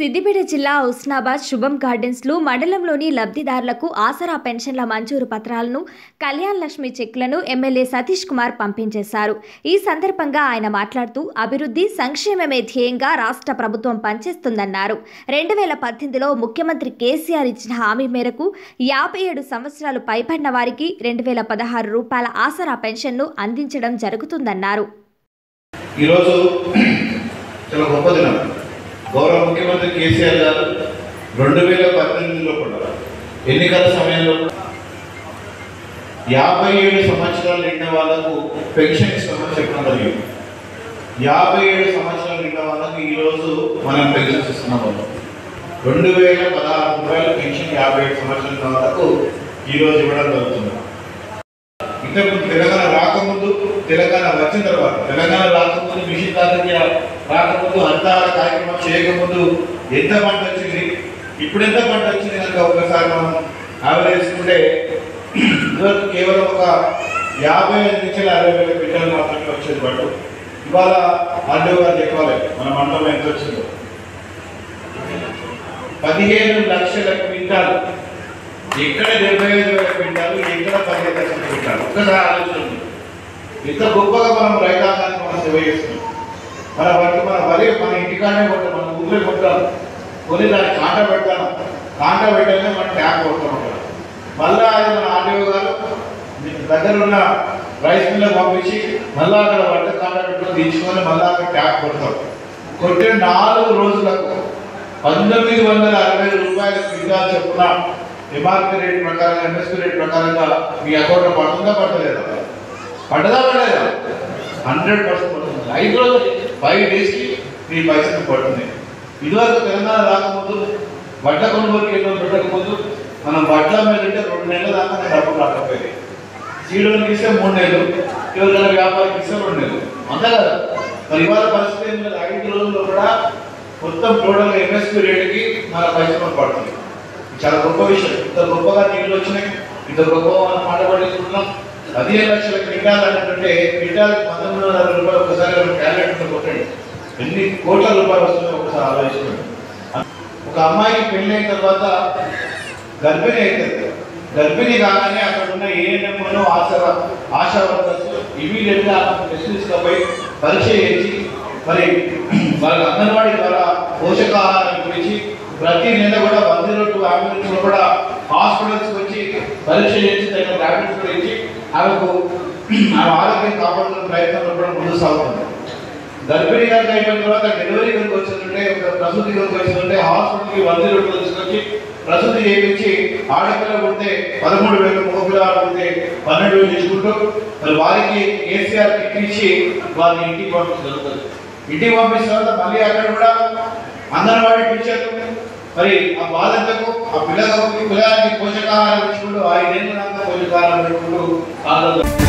సిద్దిపేట జిల్లా హుస్నాబాద్ శుభం గార్డెన్స్లో మండలంలోని లబ్ధిదారులకు ఆసరా పెన్షన్ల మంజూరు పత్రాలను కళ్యాణ్ లక్ష్మి చెక్లను ఎమ్మెల్యే సతీష్ కుమార్ పంపించేశారు। ఈ సందర్భంగా ఆయన మాట్లాడుతూ అభివృద్ధి సంక్షేమమే ధ్యేయంగా రాష్ట్ర ప్రభుత్వం పనిచేస్తుందన్నారు। 2018లో ముఖ్యమంత్రి కేసీఆర్ ఇచ్చిన హామీ మేరకు 57 సంవత్సరాలు పైబడిన వారికి 2016 రూపాయల ఆసరా పెన్షన్ను అందించడం జరుగుతుందన్నారు। గౌరవ ముఖ్యమంత్రి కేసీఆర్ గారు 2018లో కూడా ఎన్నికల సమయంలో 57 సంవత్సరాలు నిండిన వాళ్ళకు పెన్షన్ ఇస్తామని చెప్పడం జరిగింది। 57 సంవత్సరాలు నిండిన వాళ్ళకి ఈరోజు మనం పెన్షన్ ఇస్తున్నాం। 2016 రూపాయల పెన్షన్ 57 సంవత్సరాల వాళ్ళకు ఈరోజు ఇవ్వడం జరుగుతుంది। ఇంతకుముందు తెలంగాణ రాకముందు, తెలంగాణ వచ్చిన తర్వాత, తెలంగాణ రాకముందు, మిషన్ రాకముందు, అంతరాల కార్యక్రమం చేయకముందు ఎంత పంట వచ్చింది, ఇప్పుడు ఎంత పంట వచ్చింది కనుక ఒకసారి మనం యావరేజ్ చేసుకుంటే ఇదివరకు కేవలం ఒక 55 నుంచి 60 వేల క్వింటాలు మాత్రమే వచ్చేది పంట। ఇవాళ ఆర్డీఓ గారు చెప్పాలి మన మండలం ఎంత వచ్చిందో, 15 లక్షల క్వింటాలు। ఎక్కడ 75 వేల క్వింటాలు, ఎక్కడ 15 లక్షల క్వింటాలు। ఒక్కసారి ఆలోచించండి, ఇంత గొప్పగా మనం రైతాంగానికి మనం సేవ చేస్తున్నాం। మన వరి మన ఇంటికానే కొంటాం, మన ఊళ్ళో కొంటాం, కొని దాన్ని కాంట పెడతాను, కాంట పెట్టాలనే మనం ట్యాప్ కొడతాం। మళ్ళీ అది మన ఆర్డీఓ గారు దగ్గర ఉన్న రైస్ మిల్లో పంపించి మళ్ళీ అక్కడ వంట కాంట పెట్టుకుని తీర్చుకొని మళ్ళీ అక్కడ ట్యాప్ కొడతాం। కొట్టిన 4 రోజులకు 1960 రూపాయల క్వింటాల్ చొప్పున ఎంఆర్పీ రేట్ ప్రకారంగా, ఎంఎస్పీ రేట్ ప్రకారంగా మీ అకౌంట్లో పడుతుందా పడలేదా? పడదా పడలేదా? 100% పడుతుంది। 5 రోజులు 5 డేస్కి మీ పైసలు పడుతుంది। ఇదివరకు తెలంగాణ రాకముందు బట్ట కొనుగోలు కేంద్రం పెట్టకముందు మనం బట్టల మీద ఉంటే 2 నెలల దాకా డబ్బులు రాకపోయేది। సీడోనికి ఇస్తే 3 నెలలు, ఎవరికైనా వ్యాపారికి ఇస్తే 2 నెలలు, అంతే కదా। మరి ఇవాళ పరిస్థితి ఏం లేదు, 5 రోజుల్లో కూడా మొత్తం టోటల్ ఎంఎస్పీ రేటుకి మన పైసలు పడుతుంది। చాలా గొప్ప విషయం। ఇంత గొప్పగా నీళ్ళు వచ్చినాయి, ఇంత గొప్పగా మనం మాట పడేసుకుంటున్నాం। 15 లక్షల క్వింటాలు అంటే క్వింటాల్ 1960 రూపాయలు ఒకసారి క్యాలెండర్ కొట్టండి, ఎన్ని కోట్ల రూపాయలు వస్తున్నాయో ఒకసారి ఆలోచించండి। ఒక అమ్మాయికి పెళ్ళి అయిన తర్వాత గర్భిణీ అవుతుంది, గర్భిణీ కాగానే అక్కడ ఉన్న ఏఎన్ఎంలు, ఆశా వర్కర్స్ ఇమీడియట్గా టెస్ట్ తీసుకుపోయి పరీక్ష చేసి మరి వాళ్ళ అంగన్వాడీ ద్వారా పోషకాహారం గురించి ప్రతి నెల కూడా 102 అంబులెన్స్ కూడా హాస్పిటల్స్కి వచ్చి పరీక్ష చేసి తగిన టాబ్లెట్స్ కూడా ఇచ్చి ఆమెకు ఆమె ఆరోగ్యం కాపాడుకునే ప్రయత్నంలో కూడా ముందుకు సాగుతుంది। గర్భిణీ గారికి అయిపోయిన తర్వాత డెలివరీ కనుక వచ్చిందంటే, ప్రసూతి కనుక వచ్చిందంటే హాస్పిటల్కి 102 తీసుకొచ్చి ప్రసూతి చేయించి ఆడపిల్ల పుడితే 13,000, మగపిల్లలు పుడితే 12,000 తీసుకుంటూ మరి వారికి కేసీఆర్ కిట్ ఇచ్చి వారిని ఇంటికి పంపించడం జరుగుతుంది। ఇంటికి పంపించిన తర్వాత మళ్ళీ అక్కడ కూడా అంగన్వాడీ టీచర్లు మరి ఆ బాధ్యతకు ఆ పిల్లగానికి పోషకాహారం ఇచ్చుకుంటూ 5 ఏళ్ళ దాకా పోషకాహారం పెట్టుకుంటూ